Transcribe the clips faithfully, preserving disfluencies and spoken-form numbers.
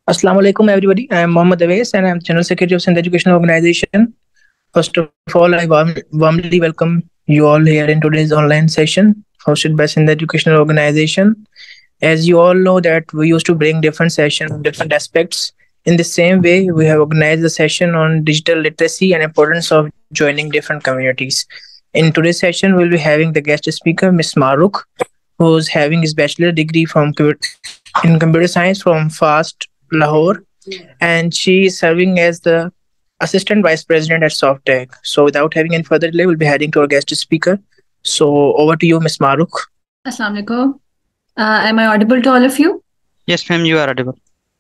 Assalamu alaikum, everybody. I am Mohammad Awais and I am General Secretary of Sindh Educational Organization. First of all, I warm, warmly welcome you all here in today's online session hosted by Sindh Educational Organization. As you all know that we used to bring different sessions, different aspects. In the same way, we have organized a session on digital literacy and importance of joining different communities. In today's session, we'll be having the guest speaker, Miss Maruk, who's having his bachelor degree from in computer science from FAST Lahore, and she is serving as the assistant vice president at SoftTech. So, without having any further delay, we'll be heading to our guest speaker. So, over to you, Miss Maruk. Assalamu alaikum. Uh, am I audible to all of you? Yes, ma'am, you are audible.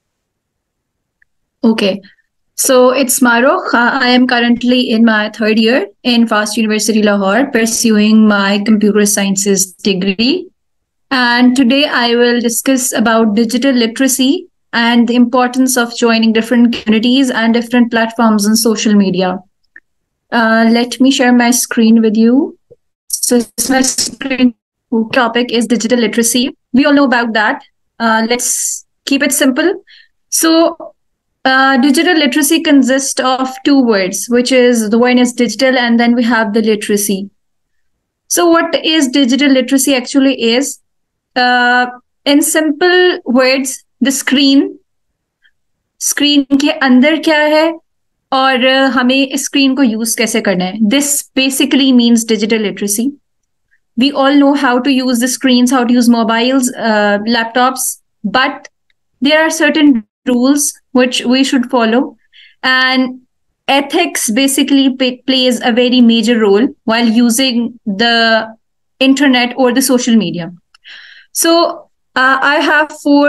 Okay. So it's Maruk. Uh, I am currently in my third year in FAST University Lahore, pursuing my computer sciences degree. And today I will discuss about digital literacy and the importance of joining different communities and different platforms on social media. Uh, let me share my screen with you. So my screen topic is digital literacy. We all know about that. Uh, let's keep it simple. So uh, digital literacy consists of two words, which is the one is digital and then we have the literacy. So what is digital literacy actually is? Uh, in simple words, the screen, screen के अंदर क्या है और हमें screen को use कैसे करना है. This basically means digital literacy. We all know how to use the screens, how to use mobiles, uh, laptops, but there are certain rules which we should follow. And ethics basically p- plays a very major role while using the internet or the social media. So uh, I have four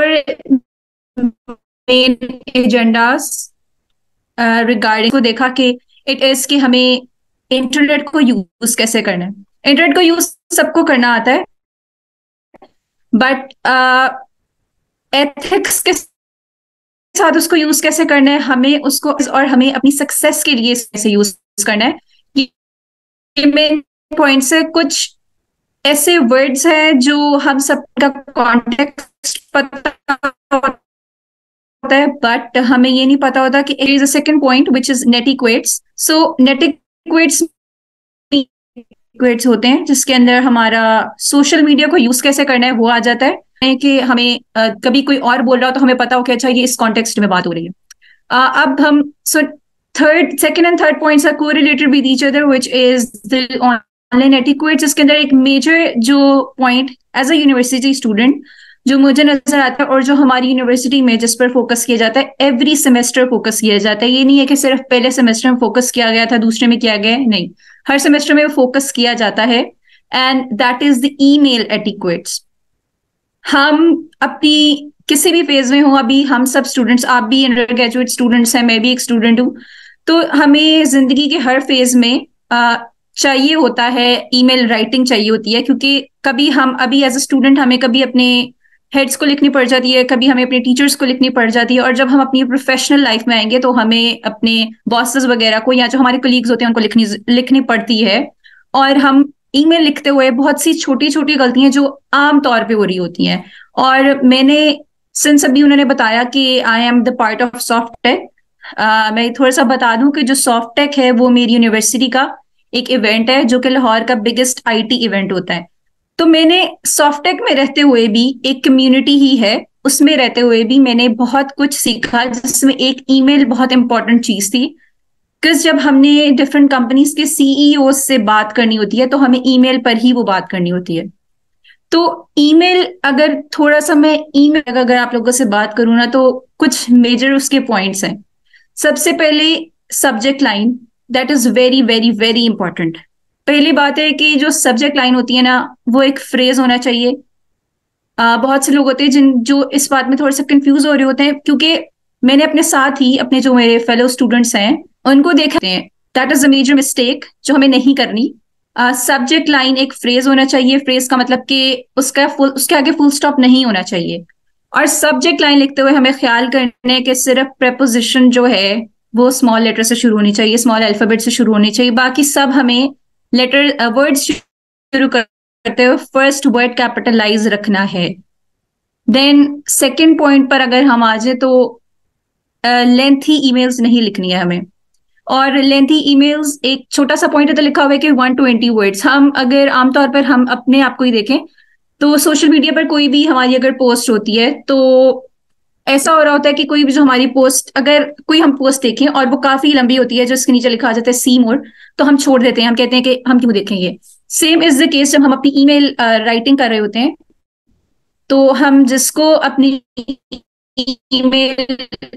main agendas uh, regarding को देखा कि it is कि हमें internet को use कैसे करना है. Internet को यूज सबको करना आता है, बट एथिक्स के साथ उसको यूज कैसे करना है, हमें उसको और हमें अपनी सक्सेस के लिए कैसे यूज करना है. ये मेन पॉइंट्स है. कुछ ऐसे वर्ड्स हैं जो हम सबका कॉन्टेक्स्ट पता होता है, बट हमें ये नहीं पता होता कि it is a second point which is netiquettes. So netiquettes होते हैं जिसके अंदर हमारा सोशल मीडिया को यूज कैसे करना है वो आ जाता है कि हमें uh, कभी कोई और बोल रहा हो तो हमें पता हो कि अच्छा ये इस कॉन्टेक्स्ट में बात हो रही है. uh, अब हम so third second and third points are correlated with each other which is the online etiquettes. इसके अंदर एक मेजर जो point as a university student जो मुझे नजर आता है और जो हमारी यूनिवर्सिटी में जिस पर फोकस किया जाता है, एवरी सेमेस्टर फोकस किया जाता है. ये नहीं है कि सिर्फ पहले सेमेस्टर में फोकस किया गया था, दूसरे में किया गया, नहीं, हर सेमेस्टर में फोकस किया जाता है. And that is the email etiquettes. हम अपनी किसी भी फेज में हो, अभी हम सब स्टूडेंट्स, आप भी अंडर ग्रेजुएट स्टूडेंट्स हैं, मैं भी एक स्टूडेंट हूँ, तो हमें जिंदगी के हर फेज में आ, चाहिए होता है ईमेल राइटिंग चाहिए होती है. क्योंकि कभी हम अभी एज अ स्टूडेंट हमें कभी अपने हेड्स को लिखनी पड़ जाती है, कभी हमें अपने टीचर्स को लिखनी पड़ जाती है, और जब हम अपनी प्रोफेशनल लाइफ में आएंगे तो हमें अपने बॉसेस वगैरह को या जो हमारे कलीग्स होते हैं उनको लिखनी लिखनी पड़ती है. और हम ईमेल लिखते हुए बहुत सी छोटी छोटी गलतियां जो आम तौर पे हो रही होती हैं. और मैंने सिंस अभी उन्होंने बताया कि I am the part of Softtech, मैं थोड़ा सा बता दूं कि जो सॉफ्टटेक है वो मेरी यूनिवर्सिटी का एक इवेंट है जो कि लाहौर का बिगेस्ट आईटी इवेंट होता है. तो मैंने सॉफ्टटेक में रहते हुए भी, एक कम्युनिटी ही है, उसमें रहते हुए भी मैंने बहुत कुछ सीखा, जिसमें एक ईमेल बहुत इंपॉर्टेंट चीज थी. बिकॉज जब हमने डिफरेंट कंपनीज के सीईओ से बात करनी होती है तो हमें ईमेल पर ही वो बात करनी होती है. तो ईमेल अगर थोड़ा सा मैं ईमेल अगर आप लोगों से बात करूँ ना, तो कुछ मेजर उसके पॉइंट्स हैं. सबसे पहले subject line, that is very very very important. पहली बात है कि जो सब्जेक्ट लाइन होती है ना, वो एक फ्रेज होना चाहिए. आ, बहुत से लोग होते हैं जिन जो इस बात में थोड़ा सा कंफ्यूज हो रहे होते हैं, क्योंकि मैंने अपने साथ ही अपने जो मेरे फेलो स्टूडेंट्स हैं उनको देखते हैं. That is a major mistake जो हमें नहीं करनी. सब्जेक्ट लाइन एक फ्रेज होना चाहिए. फ्रेज का मतलब कि उसका फुल उसके आगे फुल स्टॉप नहीं होना चाहिए. और सब्जेक्ट लाइन लिखते हुए हमें ख्याल करने के सिर्फ प्रेपोजिशन जो है वो स्मॉल लेटर से शुरू होनी चाहिए, स्मॉल अल्फाबेट से शुरू होनी चाहिए. बाकी सब हमें लेटर वर्ड्स शुरू करते हुए फर्स्ट वर्ड कैपिटलाइज रखना है. देन सेकंड पॉइंट पर अगर हम आ जाए तो लेंथी ईमेल्स नहीं लिखनी है हमें। और लेंथी ईमेल्स, एक छोटा सा पॉइंट है तो लिखा हुआ है कि वन ट्वेंटी वर्ड्स। हम अगर आमतौर पर हम अपने आप को ही देखें तो सोशल मीडिया पर कोई भी हमारी अगर पोस्ट होती है तो ऐसा हो रहा होता है कि कोई भी जो हमारी पोस्ट, अगर कोई हम पोस्ट देखें और वो काफी लंबी होती है, जो इसके नीचे लिखा आ जाता है सी मोर, तो हम छोड़ देते हैं, हम कहते हैं कि हम क्यों देखेंगे। सेम इज द केस जब हम अपनी ईमेल राइटिंग कर रहे होते हैं, तो हम जिसको अपनी ईमेल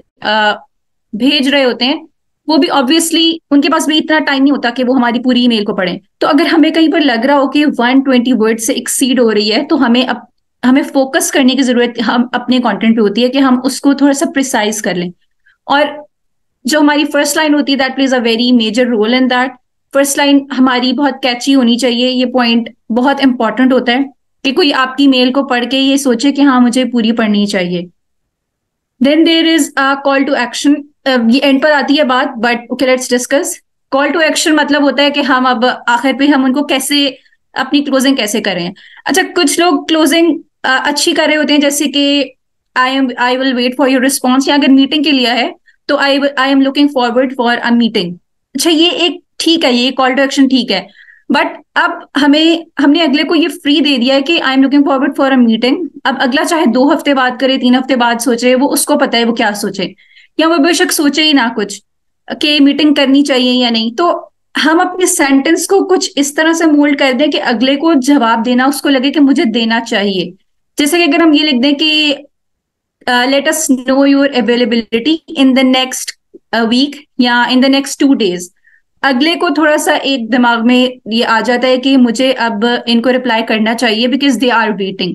भेज रहे होते हैं वो भी ऑब्वियसली उनके पास भी इतना टाइम नहीं होता कि वो हमारी पूरी ईमेल को पढ़ें। तो अगर हमें कहीं पर लग रहा हो कि वन ट्वेंटी वर्ड से एक्सीड हो रही है तो हमें अप, हमें फोकस करने की जरूरत हम अपने कंटेंट पे होती है कि हम उसको थोड़ा सा प्रिसाइज कर लें। और जो हमारी फर्स्ट लाइन होती है that plays a very major role in that. First line हमारी बहुत कैची होनी चाहिए। ये पॉइंट बहुत इंपॉर्टेंट होता है कि कोई आपकी मेल को पढ़ के ये सोचे कि हाँ मुझे पूरी पढ़नी चाहिए। Then there is a call to action. ये एंड पर आती है बात, but okay let's discuss. Call to action मतलब होता है कि हम अब आखिर पे हम उनको कैसे अपनी क्लोजिंग कैसे करें। अच्छा, कुछ लोग क्लोजिंग अच्छी कर रहे होते हैं, जैसे कि I am I will wait for your response, या अगर मीटिंग के लिए है तो I I am looking forward for a meeting. अच्छा, ये एक ठीक है, ये कॉल टू एक्शन ठीक है, बट अब हमें हमने अगले को ये फ्री दे दिया है कि I am looking forward for a meeting. अब अगला चाहे दो हफ्ते बाद करे, तीन हफ्ते बाद सोचे, वो उसको पता है वो क्या सोचे, या वो बेशक सोचे ही ना कुछ कि मीटिंग करनी चाहिए या नहीं। तो हम अपने सेंटेंस को कुछ इस तरह से मोल्ड कर दें कि अगले को जवाब देना उसको लगे कि मुझे देना चाहिए। जैसे कि अगर हम ये लिख दें कि let us know your availability in the next week या in the next two days, अगले को थोड़ा सा एक दिमाग में ये आ जाता है कि मुझे अब इनको रिप्लाई करना चाहिए बिकॉज दे आर वेटिंग।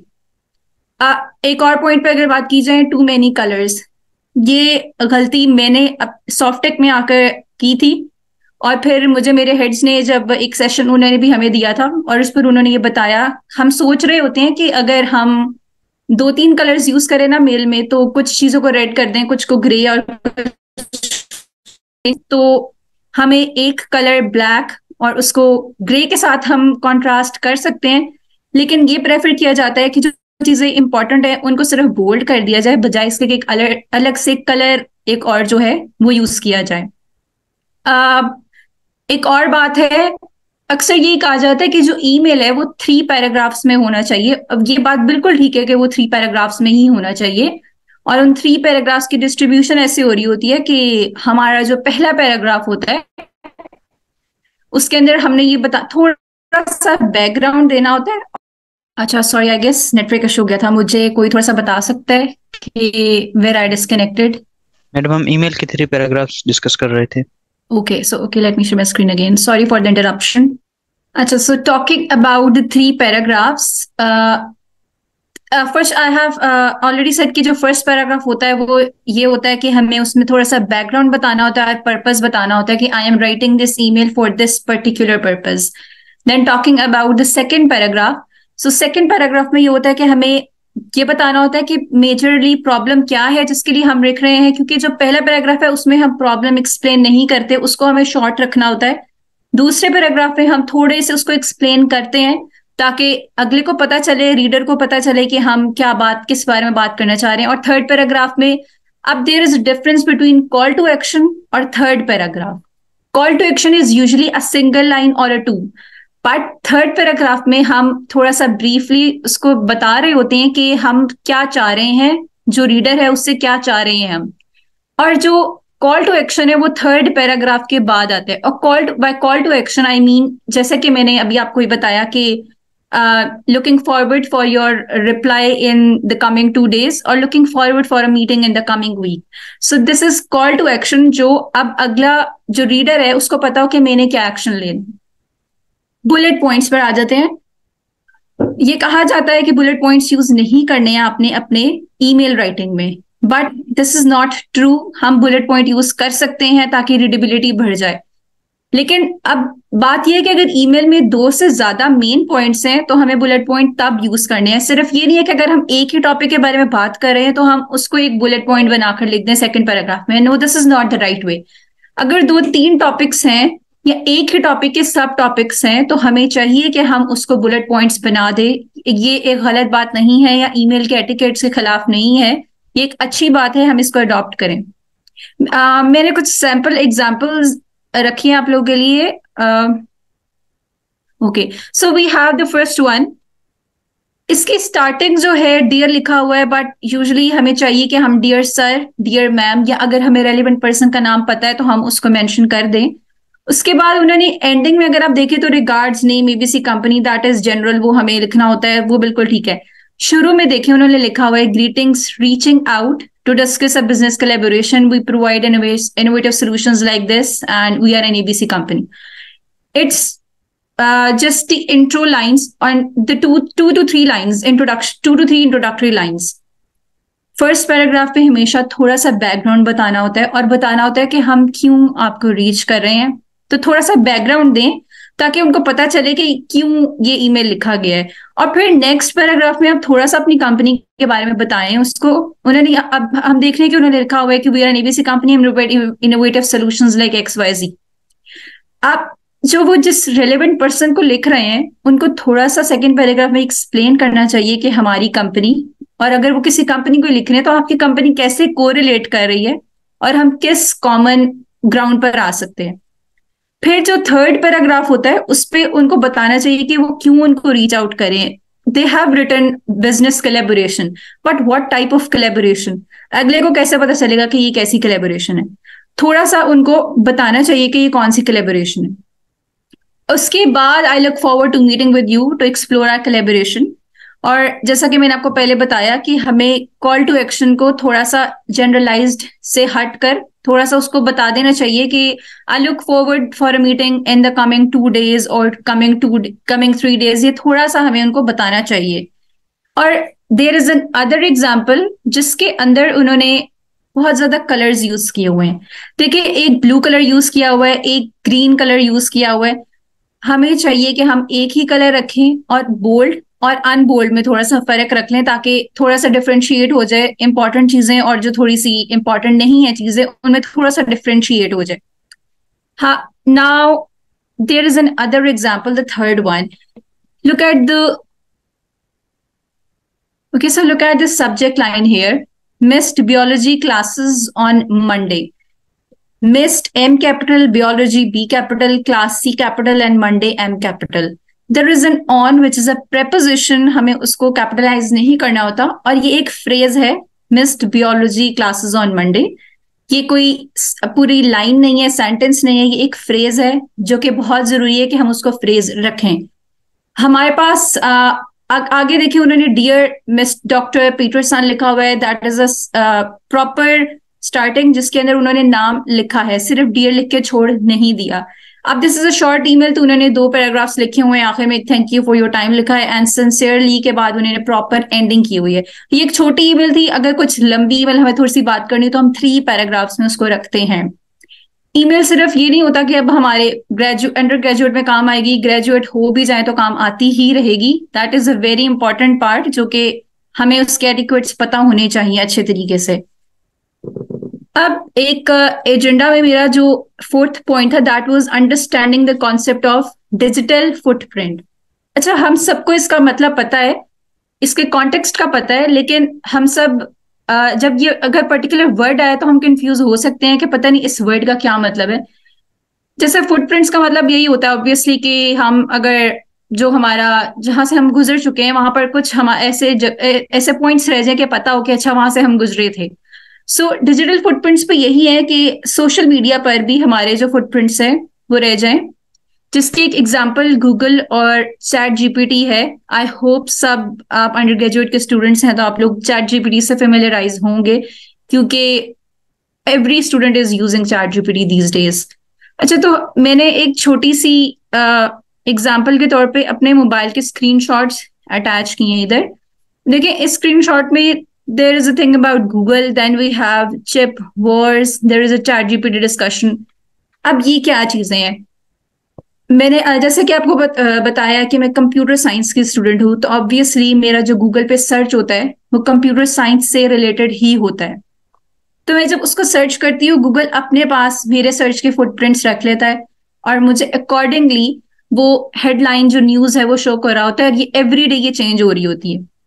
एक और पॉइंट पे अगर बात की जाए, टू मेनी कलर्स, ये गलती मैंने सॉफ्टेक में आकर की थी, और फिर मुझे मेरे हेड्स ने जब एक सेशन उन्होंने भी हमें दिया था और उस पर उन्होंने ये बताया, हम सोच रहे होते हैं कि अगर हम दो तीन कलर्स यूज करें ना मेल में तो कुछ चीजों को रेड कर दें, कुछ को ग्रे, और तो हमें एक कलर ब्लैक और उसको ग्रे के साथ हम कंट्रास्ट कर सकते हैं, लेकिन ये प्रेफर किया जाता है कि जो चीजें इंपॉर्टेंट है उनको सिर्फ बोल्ड कर दिया जाए, बजाय इसके कि एक अलग अलग से कलर एक और जो है वो यूज किया जाए। आ, एक और बात है, अक्सर ये कहा जाता है कि जो ईमेल है वो थ्री पैराग्राफ्स में होना चाहिए। अब ये बात बिल्कुल ठीक है कि वो थ्री पैराग्राफ्स में ही होना चाहिए, और उन थ्री पैराग्राफ्स की डिस्ट्रीब्यूशन ऐसे हो रही होती है कि हमारा जो पहला पैराग्राफ होता है उसके अंदर हमने ये बता थोड़ा सा बैकग्राउंड देना होता है। अच्छा sorry, I guess network issue हो गया था। मुझे कोई थोड़ा सा बता सकता है कि वेयर आई डिस्कनेक्टेड? मैडम, हम ईमेल के थ्री पैराग्राफ्स डिस्कस कर रहे थे। Okay, so okay, let me share my screen again. Sorry for the interruption. Achha, so talking about the three paragraphs, uh, uh, first I have uh, already said कि जो first paragraph होता है वो ये होता है कि हमें उसमें थोड़ा सा background बताना होता है, purpose बताना होता है कि I am writing this email for this particular purpose. Then talking about the second paragraph, so second paragraph में ये होता है कि हमें ये बताना होता है कि मेजरली प्रॉब्लम क्या है जिसके लिए हम लिख रहे हैं, क्योंकि जो पहला पैराग्राफ है उसमें हम प्रॉब्लम एक्सप्लेन नहीं करते, उसको हमें शॉर्ट रखना होता है। दूसरे पैराग्राफ में हम थोड़े से उसको एक्सप्लेन करते हैं ताकि अगले को पता चले, रीडर को पता चले कि हम क्या बात, किस बारे में बात करना चाह रहे हैं। और थर्ड पैराग्राफ में अब there is difference between call to action और third paragraph. Call to action is usually a single line और a two, but third paragraph में हम थोड़ा सा ब्रीफली उसको बता रहे होते हैं कि हम क्या चाह रहे हैं, जो रीडर है उससे क्या चाह रहे हैं हम। और जो कॉल टू एक्शन है वो थर्ड पैराग्राफ के बाद आता है। और call by call to action I mean, जैसे कि मैंने अभी आपको ये बताया कि looking forward for your reply in the coming two days और looking forward for a meeting in the coming week. So this is call to action, जो अब अगला जो रीडर है उसको पता हो कि मैंने क्या एक्शन लेना। बुलेट पॉइंट्स पर आ जाते हैं। ये कहा जाता है कि बुलेट पॉइंट्स यूज नहीं करने हैं आपने अपने ईमेल राइटिंग में, but this is not true. हम बुलेट पॉइंट यूज कर सकते हैं ताकि रीडेबिलिटी बढ़ जाए, लेकिन अब बात यह है कि अगर ईमेल में दो से ज्यादा मेन पॉइंट्स हैं तो हमें बुलेट पॉइंट तब यूज करने हैं। सिर्फ ये नहीं है कि अगर हम एक ही टॉपिक के बारे में बात कर रहे हैं तो हम उसको एक बुलेट पॉइंट बनाकर लिख दें सेकंड पैराग्राफ में। No, this is not the right way. अगर दो तीन टॉपिक्स हैं या एक ही टॉपिक के सब टॉपिक्स हैं तो हमें चाहिए कि हम उसको बुलेट पॉइंट्स बना दे। ये एक गलत बात नहीं है या ईमेल के एटिकेट्स के खिलाफ नहीं है, ये एक अच्छी बात है, हम इसको अडॉप्ट करें। uh, मैंने कुछ सैम्पल एग्जाम्पल्स रखी हैं आप लोगों के लिए. Okay, so we have the first one. इसकी स्टार्टिंग जो है डियर लिखा हुआ है, बट यूजुअली हमें चाहिए कि हम डियर सर, डियर मैम, या अगर हमें रेलिवेंट पर्सन का नाम पता है तो हम उसको मेंशन कर दें. उसके बाद उन्होंने एंडिंग में अगर आप देखें तो regards name ABC company, that is general, वो हमें लिखना होता है, वो बिल्कुल ठीक है. शुरू में देखें उन्होंने लिखा हुआ है greetings reaching out to discuss a business collaboration, we provide innovative solutions like this and we are an ABC company. It's Uh, just the intro lines and the two two to three lines introduction, two to three introductory lines. First paragraph पे हमेशा थोड़ा सा background बताना होता है और बताना होता है कि हम क्यों आपको रीच कर रहे हैं. तो थोड़ा सा बैकग्राउंड दें ताकि उनको पता चले कि क्यों ये ईमेल लिखा गया है. और फिर नेक्स्ट पैराग्राफ में आप थोड़ा सा अपनी कंपनी के बारे में बताएं उसको. उन्होंने अब हम देख रहे हैं कि उन्होंने लिखा हुआ है कि we are an ABC company, innovative solutions like X Y Z. आप जो वो जिस रेलेवेंट पर्सन को लिख रहे हैं उनको थोड़ा सा सेकंड पैराग्राफ में एक्सप्लेन करना चाहिए कि हमारी कंपनी, और अगर वो किसी कंपनी को लिख रहे हैं तो आपकी कंपनी कैसे कोरिलेट कर रही है और हम किस कॉमन ग्राउंड पर आ सकते हैं. फिर जो थर्ड पैराग्राफ होता है उस पर उनको बताना चाहिए कि वो क्यों उनको रीच आउट करें. They have written business collaboration, but what type of collaboration, अगले को कैसे पता चलेगा कि ये कैसी कोलैबोरेशन है. थोड़ा सा उनको बताना चाहिए कि ये कौन सी कोलैबोरेशन है. उसके बाद I look forward to meeting with you to explore our collaboration. और जैसा कि मैंने आपको पहले बताया कि हमें कॉल टू एक्शन को थोड़ा सा जनरलाइज्ड से हट कर थोड़ा सा उसको बता देना चाहिए कि I look forward for a meeting in the coming two days और coming two coming three days. ये थोड़ा सा हमें उनको बताना चाहिए. और there is another example जिसके अंदर उन्होंने बहुत ज्यादा कलर्स यूज किए हुए हैं. देखिए, एक ब्लू कलर यूज किया हुआ है, एक ग्रीन कलर यूज किया हुआ है. हमें चाहिए कि हम एक ही कलर रखें और बोल्ड और अनबोल्ड में थोड़ा सा फर्क रख लें ताकि थोड़ा सा डिफरेंशिएट हो जाए इंपॉर्टेंट चीजें और जो थोड़ी सी इंपॉर्टेंट नहीं है चीजें उनमें थोड़ा सा डिफरेंशिएट हो जाए. हाँ, now there is another example, the third one. Look at the okay so look at the subject line here. Missed biology classes on Monday. Missed M capital, biology B capital, class C capital and Monday M capital. There is an on which is a preposition, हमें उसको capitalize नहीं करना होता. और ये एक phrase है, missed biology classes on Monday. ये कोई पूरी लाइन नहीं है, सेंटेंस नहीं है, ये एक phrase है जो कि बहुत जरूरी है कि हम उसको phrase रखें. हमारे पास आ, आ, आगे देखिए उन्होंने डियर मिस डॉक्टर पीटरसन लिखा हुआ है. That is a proper starting जिसके अंदर उन्होंने नाम लिखा है, सिर्फ डियर लिख के छोड़ नहीं दिया. अब this is a short email तो उन्होंने दो पैराग्राफ्स लिखे हुए हैं, आखिर में thank you for your time लिखा है एंड सिंसियरली के बाद उन्होंने प्रॉपर एंडिंग की हुई है. ये एक छोटी ईमेल थी, अगर कुछ लंबी ईमेल हमें थोड़ी सी बात करनी तो हम थ्री पैराग्राफ्स में उसको रखते हैं. ईमेल सिर्फ ये नहीं होता कि अब हमारे ग्रेजुएट अंडर ग्रेजुएट में काम आएगी, ग्रेजुएट हो भी जाए तो काम आती ही रहेगी. That is a very important part जो कि हमें उसके एडिक्वेट्स पता होने चाहिए अच्छे तरीके से. अब एक एजेंडा में मेरा जो फोर्थ पॉइंट था that was understanding the concept of digital footprint. अच्छा, हम सबको इसका मतलब पता है, इसके कॉन्टेक्स्ट का पता है, लेकिन हम सब जब ये अगर पर्टिकुलर वर्ड आया तो हम कंफ्यूज हो सकते हैं कि पता नहीं इस वर्ड का क्या मतलब है. जैसे फुटप्रिंट्स का मतलब यही होता है ऑब्वियसली कि हम अगर जो हमारा जहां से हम गुजर चुके हैं वहां पर कुछ हम ऐसे ऐसे पॉइंट्स रह जाए कि पता हो कि अच्छा वहां से हम गुजरे थे. सो डिजिटल फुटप्रिंट्स पे यही है कि सोशल मीडिया पर भी हमारे जो फुटप्रिंट्स हैं वो रह जाएं, जिसकी एक एग्जांपल गूगल और चैट जीपीटी है. आई होप सब आप अंडर ग्रेजुएट के स्टूडेंट्स हैं तो आप लोग चैट जीपीटी से फेमिलियराइज होंगे क्योंकि every student is using ChatGPT these days. अच्छा, तो मैंने एक छोटी सी एग्जाम्पल के तौर पे अपने मोबाइल के स्क्रीनशॉट्स अटैच किए हैं इधर. देखिए, इस स्क्रीनशॉट में there is a thing about Google, then we have chip wars, there is a chat G P T discussion. अब ये क्या चीजें हैं? मैंने जैसे कि आपको बत, बताया कि मैं कंप्यूटर साइंस की स्टूडेंट हूँ, तो ऑब्वियसली मेरा जो गूगल पे सर्च होता है वो कंप्यूटर साइंस से रिलेटेड ही होता है. तो मैं जब उसको सर्च करती हूँ गूगल अपने पास मेरे सर्च के फुटप्रिंट्स रख लेता है और मुझे अकॉर्डिंगली वो हेडलाइन जो न्यूज है वो शो कर रहा होता है. और ये एवरी डे ये चेंज हो रही होती है.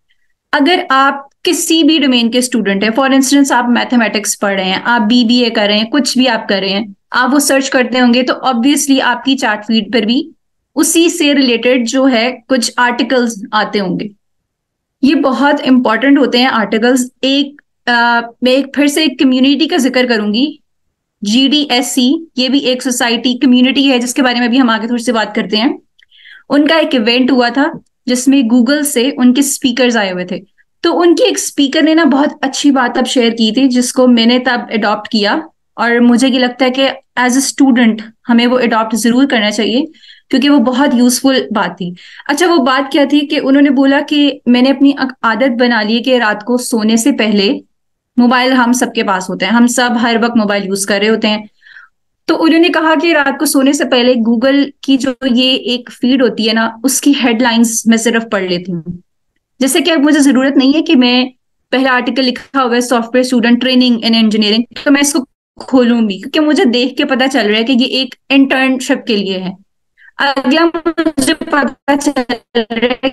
अगर आप किसी भी डोमेन के स्टूडेंट हैं, फॉर इंस्टेंस आप मैथमेटिक्स पढ़ रहे हैं, आप बीबीए कर रहे हैं, कुछ भी आप कर रहे हैं, आप वो सर्च करते होंगे तो ऑब्वियसली आपकी चार्ट फीड पर भी उसी से रिलेटेड जो है कुछ आर्टिकल्स आते होंगे। ये बहुत इंपॉर्टेंट होते हैं आर्टिकल्स। एक आ, मैं एक फिर से एक कम्युनिटी का जिक्र करूंगी, जी डी एस सी, ये भी एक सोसाइटी कम्युनिटी है जिसके बारे में भी हम आगे थोड़ी सी बात करते हैं। उनका एक इवेंट हुआ था जिसमें गूगल से उनके स्पीकर्स आए हुए थे, तो उनकी एक स्पीकर ने ना बहुत अच्छी बात अब शेयर की थी जिसको मैंने तब अडॉप्ट किया, और मुझे ये लगता है कि एज ए स्टूडेंट हमें वो अडॉप्ट जरूर करना चाहिए क्योंकि वो बहुत यूजफुल बात थी। अच्छा, वो बात क्या थी कि उन्होंने बोला कि मैंने अपनी आदत बना ली है कि रात को सोने से पहले मोबाइल हम सबके पास होते हैं, हम सब हर वक्त मोबाइल यूज कर रहे होते हैं। तो उन्होंने कहा कि रात को सोने से पहले गूगल की जो ये एक फीड होती है ना, उसकी हेडलाइंस मैं सिर्फ पढ़ लेती हूँ। जैसे कि अब मुझे जरूरत नहीं है कि मैं पहला आर्टिकल लिखा हुआ है software student training in engineering तो मैं इसको खोलूंगी, क्योंकि मुझे देख के पता चल रहा है कि ये एक इंटर्नशिप के लिए है। अगला मुझे पता चल रहा है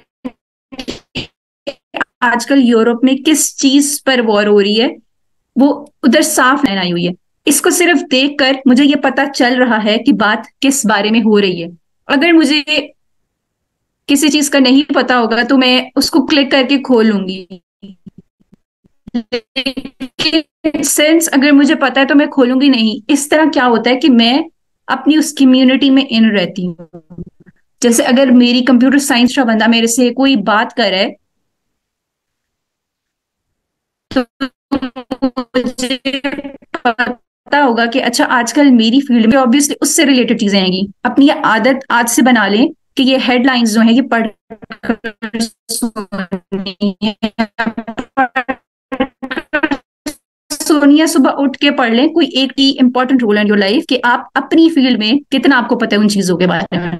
आजकल यूरोप में किस चीज पर वॉर हो रही है, वो उधर साफ लाइन आई हुई है। इसको सिर्फ देखकर मुझे ये पता चल रहा है कि बात किस बारे में हो रही है। अगर मुझे किसी चीज का नहीं पता होगा तो मैं उसको क्लिक करके खोलूंगी, सेंस अगर मुझे पता है तो मैं खोलूंगी नहीं। इस तरह क्या होता है कि मैं अपनी उस कम्युनिटी में इन रहती हूँ। जैसे अगर मेरी कंप्यूटर साइंस का बंदा मेरे से कोई बात करे तो मुझे पता होगा कि अच्छा आजकल मेरी फील्ड में ऑब्वियसली उससे रिलेटेड चीजें आएंगी। अपनी ये आदत आज से बना लें कि ये हेडलाइंस जो है ये पढ़ सोनिया सुबह उठ के पढ़ लें कोई एक ही important role in your life कि आप अपनी फील्ड में कितना आपको पता है उन चीजों के बारे में।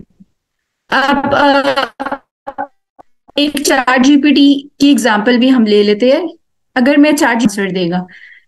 अब एक चैट जीपीटी की एग्जांपल भी हम ले लेते हैं। अगर मैं चैट आंसर देगा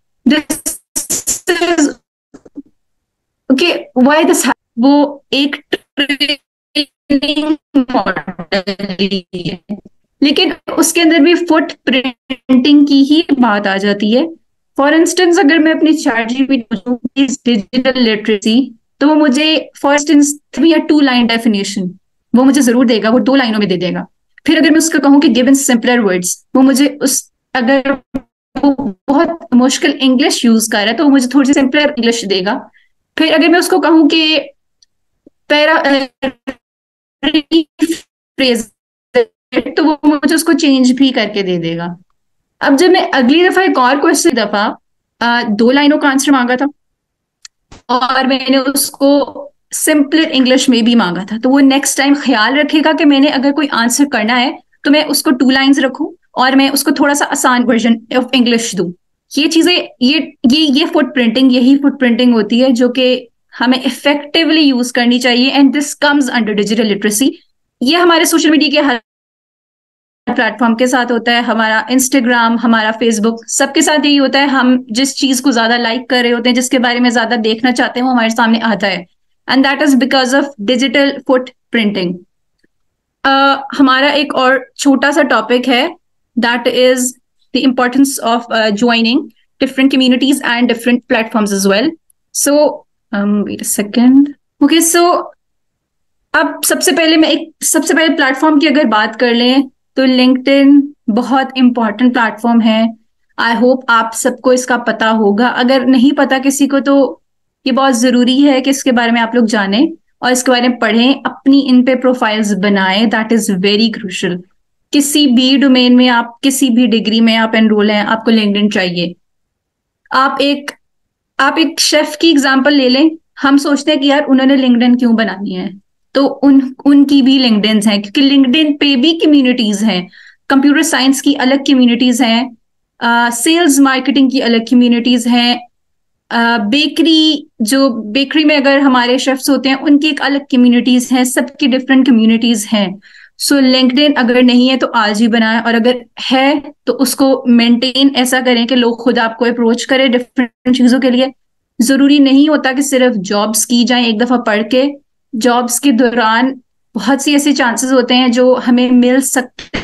ओके व्हाई दिस, वो एक ट्रेनिंग मॉडल है लेकिन उसके अंदर भी फुट प्रिंटिंग की ही बात आ जाती है। फॉर इंस्टेंस अगर मैं अपनी चैट जीपीटी डिजिटल लिटरेसी तो वो मुझे फॉर इंस्टेंस थ्री या टू लाइन डेफिनेशन वो मुझे जरूर देगा, वो दो लाइनों में दे देगा। फिर अगर मैं उसको कहूँ कि गिवन सिंपलर वर्ड्स, वो मुझे उस अगर वो बहुत मुश्किल इंग्लिश यूज कर रहा है तो वो मुझे थोड़ी सी सिंपलर इंग्लिश देगा। फिर अगर मैं उसको कहूँ कि पैरा फ्रेज तो वो मुझे उसको चेंज भी करके दे देगा। अब जब मैं अगली दफा एक और क्वेश्चन दफा आ, दो लाइनों का आंसर मांगा था और मैंने उसको सिंपलर इंग्लिश में भी मांगा था, तो वो नेक्स्ट टाइम ख्याल रखेगा कि मैंने अगर कोई आंसर करना है तो मैं उसको टू लाइंस रखूं और मैं उसको थोड़ा सा आसान वर्जन ऑफ इंग्लिश दूं। ये चीजें ये ये ये फुट प्रिंटिंग यही फुट प्रिंटिंग होती है जो कि हमें इफेक्टिवली यूज करनी चाहिए, and this comes under digital literacy. ये हमारे सोशल मीडिया के हर प्लेटफॉर्म के साथ होता है, हमारा इंस्टाग्राम, हमारा फेसबुक, सबके साथ यही होता है। हम जिस चीज को ज्यादा लाइक कर रहे होते हैं, जिसके बारे में ज्यादा देखना चाहते हैं, वो हमारे सामने आता है, and that is because of digital foot printing. हमारा एक और छोटा सा टॉपिक है, that is the importance of joining different communities and different platforms as well. So wait a second, okay, so अब सबसे पहले मैं एक सबसे पहले प्लेटफॉर्म की अगर बात कर लें तो लिंक्डइन बहुत इंपॉर्टेंट प्लेटफॉर्म है। आई होप आप सबको इसका पता होगा। अगर नहीं पता किसी को तो ये बहुत जरूरी है कि इसके बारे में आप लोग जानें और इसके बारे में पढ़ें, अपनी इन पे प्रोफाइल्स बनाएं। That is very crucial. किसी भी डोमेन में आप किसी भी डिग्री में आप एनरोल हैं, आपको लिंक्डइन चाहिए। आप एक आप एक शेफ की एग्जांपल ले लें। हम सोचते हैं कि यार उन्होंने लिंक्डइन क्यों बनानी है, तो उन उनकी भी लिंक्डइन हैं, क्योंकि लिंक्डइन पे भी कम्युनिटीज हैं। कंप्यूटर साइंस की अलग कम्युनिटीज हैं, सेल्स मार्केटिंग की अलग कम्युनिटीज हैं, बेकरी जो बेकरी में अगर हमारे शेफ्स होते हैं उनकी एक अलग कम्युनिटीज हैं, सबकी डिफरेंट कम्युनिटीज हैं। सो लिंक्डइन अगर नहीं है तो आज ही बनाएं, और अगर है तो उसको मेंटेन ऐसा करें कि लोग खुद आपको अप्रोच करें डिफरेंट चीजों के लिए। जरूरी नहीं होता कि सिर्फ जॉब्स की जाए एक दफा पढ़ के। जॉब्स के दौरान बहुत सी ऐसे चांसेस होते हैं जो हमें मिल सकते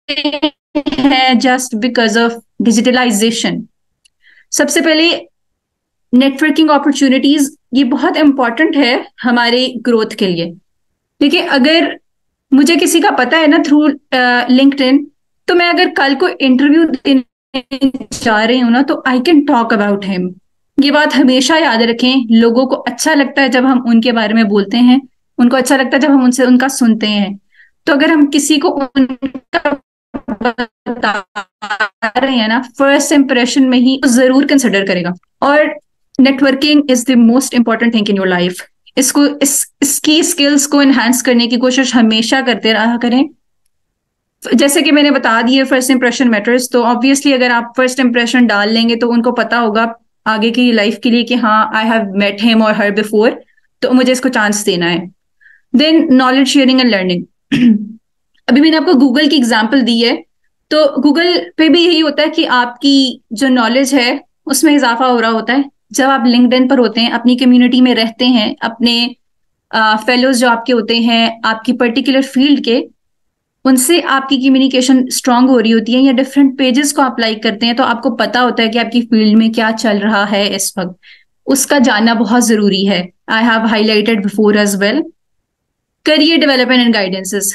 हैं जस्ट बिकॉज ऑफ डिजिटलाइजेशन। सबसे पहले नेटवर्किंग अपॉर्चुनिटीज ये बहुत इंपॉर्टेंट है हमारे ग्रोथ के लिए। देखिए, अगर मुझे किसी का पता है ना थ्रू लिंक्डइन, तो मैं अगर कल को इंटरव्यू देने जा रही हूँ ना, तो I can talk about him. ये बात हमेशा याद रखें, लोगों को अच्छा लगता है जब हम उनके बारे में बोलते हैं, उनको अच्छा लगता है जब हम उनसे उनका सुनते हैं। तो अगर हम किसी को उनका बता रहे हैं ना, फर्स्ट इंप्रेशन में ही जरूर कंसिडर करेगा। और networking is the most important thing in your life. इसको इस इसकी स्किल्स को एनहांस करने की कोशिश हमेशा करते रहा करें। जैसे कि मैंने बता दिए, फर्स्ट इंप्रेशन मैटर्स। तो ऑब्वियसली अगर आप फर्स्ट इंप्रेशन डाल लेंगे तो उनको पता होगा आगे की लाइफ के लिए कि हाँ, आई हैव मेट हिम और हर बिफोर, तो मुझे इसको चांस देना है। Then knowledge sharing and learning. अभी मैंने आपको गूगल की एग्जांपल दी है, तो गूगल पे भी यही होता है कि आपकी जो नॉलेज है उसमें इजाफा हो रहा होता है। जब आप लिंक्डइन पर होते हैं, अपनी कम्युनिटी में रहते हैं, अपने फेलोज जो आपके होते हैं आपकी पर्टिकुलर फील्ड के, उनसे आपकी कम्युनिकेशन स्ट्रांग हो रही होती है, या डिफरेंट पेजेस को आप लाइक करते हैं, तो आपको पता होता है कि आपकी फील्ड में क्या चल रहा है इस वक्त। उसका जानना बहुत जरूरी है। I have highlighted before as well. Career development and guidances,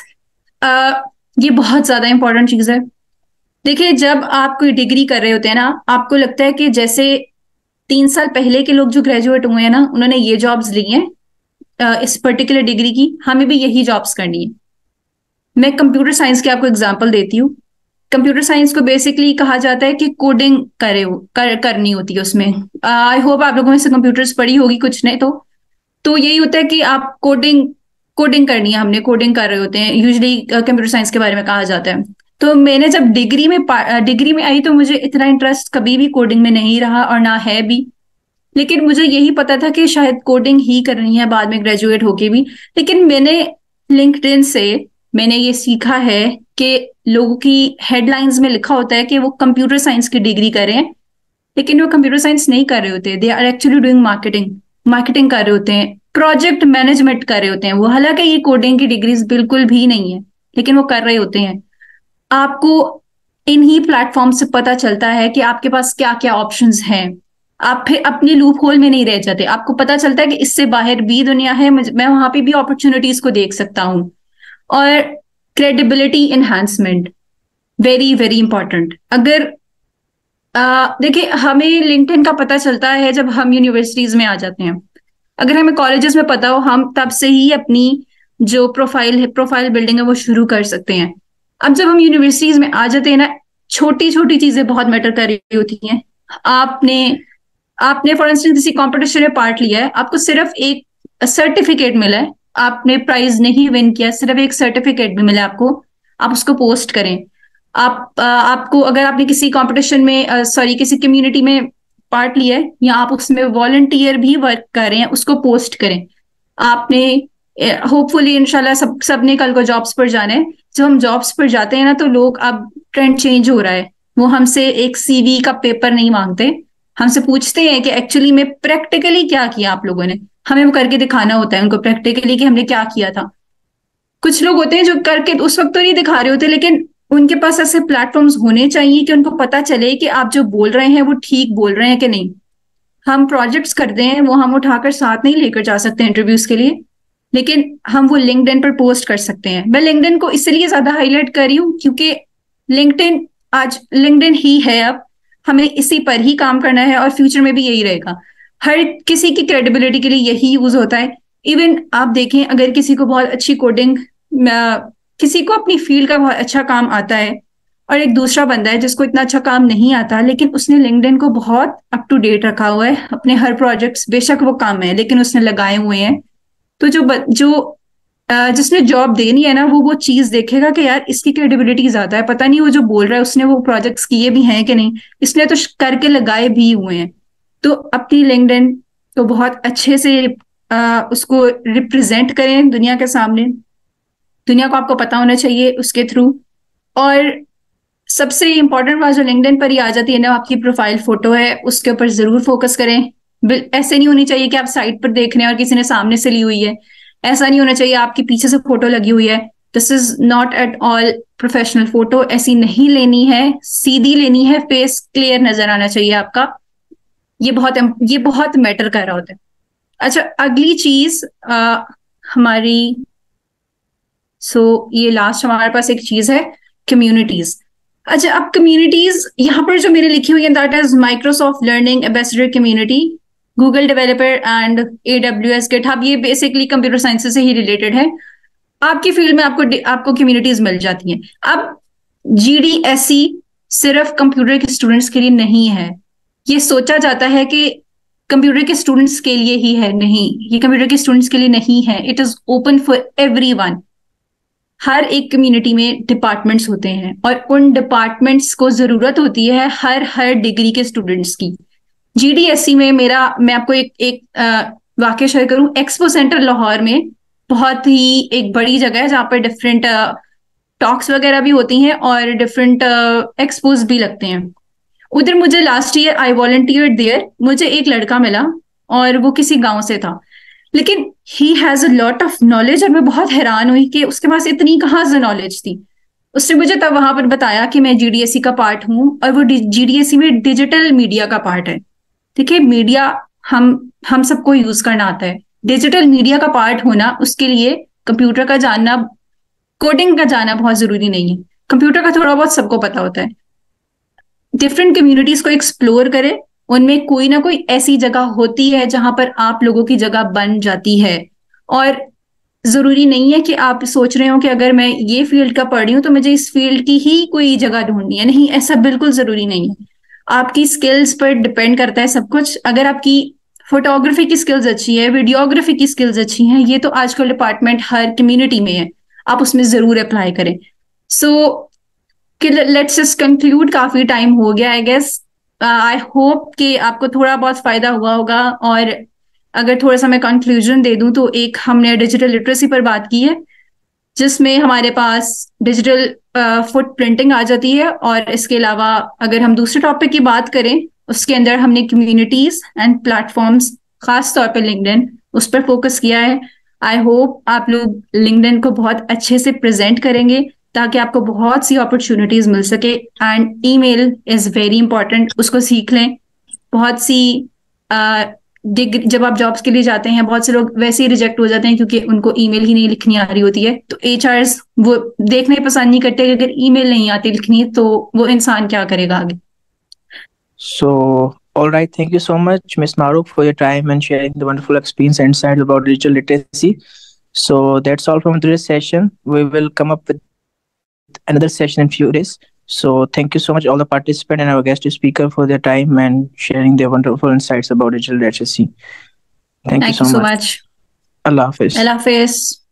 ये बहुत ज्यादा इंपॉर्टेंट चीज है। देखिए, जब आप कोई डिग्री कर रहे होते हैं ना, आपको लगता है कि जैसे तीन साल पहले के लोग जो ग्रेजुएट हुए हैं ना, उन्होंने ये जॉब्स ली हैं इस पर्टिकुलर डिग्री की, हमें भी यही जॉब्स करनी है। मैं कंप्यूटर साइंस की आपको एग्जांपल देती हूँ। कंप्यूटर साइंस को बेसिकली कहा जाता है कि कोडिंग करे हो कर, करनी होती है उसमें। आई होप आप लोगों ने से कंप्यूटर्स पढ़ी होगी, कुछ नहीं तो तो यही होता है कि आप कोडिंग कोडिंग करनी है, हमने कोडिंग कर रहे होते हैं। यूजुअली कंप्यूटर साइंस के बारे में कहा जाता है। तो मैंने जब डिग्री में डिग्री में आई तो मुझे इतना इंटरेस्ट कभी भी कोडिंग में नहीं रहा और ना है भी, लेकिन मुझे यही पता था कि शायद कोडिंग ही करनी है बाद में ग्रेजुएट होके भी। लेकिन मैंने लिंक्डइन से मैंने ये सीखा है कि लोगों की हेडलाइंस में लिखा होता है कि वो कंप्यूटर साइंस की डिग्री करें, लेकिन वो कंप्यूटर साइंस नहीं कर रहे होते। They are actually doing marketing marketing कर रहे होते हैं, प्रोजेक्ट मैनेजमेंट कर रहे होते हैं वो। हालांकि ये कोडिंग की डिग्रीज बिल्कुल भी नहीं है, लेकिन वो कर रहे होते हैं। आपको इन्हीं प्लेटफॉर्म से पता चलता है कि आपके पास क्या क्या ऑप्शंस हैं। आप फिर अपनी लूप होल में नहीं रह जाते, आपको पता चलता है कि इससे बाहर भी दुनिया है, मैं वहां पे भी अपॉर्चुनिटीज को देख सकता हूँ। और credibility enhancement, very very important. अगर देखिए, हमें लिंक्डइन का पता चलता है जब हम यूनिवर्सिटीज में आ जाते हैं। अगर हमें कॉलेजेस में पता हो, हम तब से ही अपनी जो प्रोफाइल है प्रोफाइल बिल्डिंग है वो शुरू कर सकते हैं। अब जब हम यूनिवर्सिटीज में आ जाते हैं ना, छोटी छोटी चीजें बहुत मैटर कर रही होती हैं। आपने आपने फॉर इंस्टेंस किसी कॉम्पिटिशन में पार्ट लिया है, आपको सिर्फ एक सर्टिफिकेट मिला है, आपने प्राइज नहीं विन किया, सिर्फ एक सर्टिफिकेट भी मिला आपको, आप उसको पोस्ट करें। आप आपको अगर आपने किसी कंपटीशन में सॉरी किसी कम्युनिटी में पार्ट लिया है या आप उसमें वॉलंटियर भी वर्क कर रहे हैं, उसको पोस्ट करें। आपने होपफुली इंशाल्लाह सब सबने कल को जॉब्स पर जाना है। जब हम जॉब्स पर जाते हैं ना, तो लोग, अब ट्रेंड चेंज हो रहा है, वो हमसे एक सीवी का पेपर नहीं मांगते, हमसे पूछते हैं कि एक्चुअली में प्रैक्टिकली क्या किया आप लोगों ने। हमें वो करके दिखाना होता है उनको प्रैक्टिकली कि हमने क्या किया था। कुछ लोग होते हैं जो करके उस वक्त तो नहीं दिखा रहे होते, लेकिन उनके पास ऐसे प्लेटफॉर्म्स होने चाहिए कि उनको पता चले कि आप जो बोल रहे हैं वो ठीक बोल रहे हैं कि नहीं। हम प्रोजेक्ट्स करते हैं, वो हम उठाकर साथ नहीं लेकर जा सकते इंटरव्यूज के लिए, लेकिन हम वो लिंक्डइन पर पोस्ट कर सकते हैं। मैं लिंक्डइन को इसलिए ज्यादा हाईलाइट कर रही हूँ क्योंकि लिंक्डइन आज लिंक्डइन ही है, अब हमें इसी पर ही काम करना है और फ्यूचर में भी यही रहेगा। हर किसी की क्रेडिबिलिटी के लिए यही यूज होता है। इवन आप देखें, अगर किसी को बहुत अच्छी कोडिंग, किसी को अपनी फील्ड का बहुत अच्छा काम आता है और एक दूसरा बंदा है जिसको इतना अच्छा काम नहीं आता, लेकिन उसने लिंक्डइन को बहुत अप टू डेट रखा हुआ है अपने हर प्रोजेक्ट्स, बेशक वो काम है लेकिन उसने लगाए हुए हैं। तो जो जो जिसने जॉब देनी है ना, वो वो चीज देखेगा कि यार इसकी क्रेडिबिलिटी ज्यादा है, पता नहीं वो जो बोल रहा है उसने वो प्रोजेक्ट्स किए भी हैं कि नहीं, इसने तो करके लगाए भी हुए हैं। तो अपनी लिंक्डइन को बहुत अच्छे से आ, उसको रिप्रेजेंट करें दुनिया के सामने। दुनिया को आपको पता होना चाहिए उसके थ्रू। और सबसे इंपॉर्टेंट बात जो लिंक्डइन पर ही आ जाती है ना, आपकी प्रोफाइल फोटो है, उसके ऊपर जरूर फोकस करें। ऐसे नहीं होनी चाहिए कि आप साइट पर देख रहे हैं और किसी ने सामने से ली हुई है। ऐसा नहीं होना चाहिए आपकी पीछे से फोटो लगी हुई है, this is not at all professional photo, ऐसी नहीं लेनी है, सीधी लेनी है, फेस क्लियर नजर आना चाहिए आपका। ये बहुत ये बहुत मैटर कर रहा होता है। अच्छा, अगली चीज आ, हमारी सो so, ये लास्ट हमारे पास एक चीज है, कम्युनिटीज। अच्छा, अब कम्युनिटीज यहाँ पर जो मेरे लिखी हुई है, that is Microsoft learning ambassador community, Google developer and A W S GitHub. ये बेसिकली कंप्यूटर साइंस से ही रिलेटेड है। आपकी फील्ड में आपको आपको कम्युनिटीज मिल जाती हैं। अब जी डी एस सी सिर्फ कंप्यूटर के स्टूडेंट्स के लिए नहीं है। ये सोचा जाता है कि कंप्यूटर के स्टूडेंट्स के लिए ही है, नहीं, ये कंप्यूटर के स्टूडेंट्स के लिए नहीं है। It is open for everyone. हर एक कम्युनिटी में डिपार्टमेंट्स होते हैं और उन डिपार्टमेंट्स को जरूरत होती है हर हर डिग्री के स्टूडेंट्स की। जी डी एस सी में मेरा मैं आपको एक एक वाक्य शेयर करूं। एक्सपो सेंटर लाहौर में बहुत ही एक बड़ी जगह है जहाँ पर डिफरेंट टॉक्स वगैरह भी होती हैं और डिफरेंट एक्सपोज भी लगते हैं। उधर मुझे last year I volunteered there, मुझे एक लड़का मिला और वो किसी गांव से था, लेकिन he has a lot of knowledge और मैं बहुत हैरान हुई कि उसके पास इतनी कहाँ से नॉलेज थी। उसने मुझे तब वहां पर बताया कि मैं जी डी एस सी का पार्ट हूँ और वो जी डी एस सी में डिजिटल मीडिया का पार्ट है। देखिए, मीडिया हम हम सबको यूज करना आता है। डिजिटल मीडिया का पार्ट होना, उसके लिए कंप्यूटर का जानना, कोडिंग का जानना बहुत जरूरी नहीं है। कंप्यूटर का थोड़ा बहुत सबको पता होता है। डिफरेंट कम्युनिटीज को एक्सप्लोर करें, उनमें कोई ना कोई ऐसी जगह होती है जहां पर आप लोगों की जगह बन जाती है। और जरूरी नहीं है कि आप सोच रहे हो कि अगर मैं ये फील्ड का पढ़ रही हूँ तो मुझे इस फील्ड की ही कोई जगह ढूंढनी है। नहीं, ऐसा बिल्कुल जरूरी नहीं है। आपकी स्किल्स पर डिपेंड करता है सब कुछ। अगर आपकी फोटोग्राफी की स्किल्स अच्छी है, वीडियोग्राफी की स्किल्स अच्छी हैं, ये तो आजकल डिपार्टमेंट हर कम्युनिटी में है, आप उसमें जरूर अप्लाई करें। सो लेट्स जस्ट कंक्लूड, काफी टाइम हो गया आई गेस। आई होप कि आपको थोड़ा बहुत फायदा हुआ होगा। और अगर थोड़ा सा मैं कंक्लूजन दे दूं तो एक हमने डिजिटल लिटरेसी पर बात की है, जिसमें हमारे पास डिजिटल फुट प्रिंटिंग आ जाती है। और इसके अलावा अगर हम दूसरे टॉपिक की बात करें, उसके अंदर हमने कम्युनिटीज एंड प्लेटफॉर्म्स, खास तौर पर लिंक्डइन, उस पर फोकस किया है। आई होप आप लोग लिंक्डइन को बहुत अच्छे से प्रेजेंट करेंगे ताकि आपको बहुत सी अपॉर्चुनिटीज मिल सके। And email is very important, उसको सीख लें। बहुत सी uh, डिग्री, जब आप जॉब्स के लिए जाते हैं, बहुत से लोग वैसे ही रिजेक्ट हो जाते हैं क्योंकि उनको ईमेल ही नहीं लिखनी आ रही होती है। तो एच आर्स वो देखना ही पसंद नहीं करते कि अगर ईमेल नहीं आती लिखनी तो वो इंसान क्या करेगा आगे। So, all right, thank you so much, Miss Maruk, for your time and sharing the wonderful experience and insights about digital literacy. So that's all from today's session. We will come up with another session in few days. So thank you so much all the participants and our guest speaker for their time and sharing their wonderful insights about digital literacy. Thank, Thank you so you so much. much. Allah Hafiz. Allah Hafiz.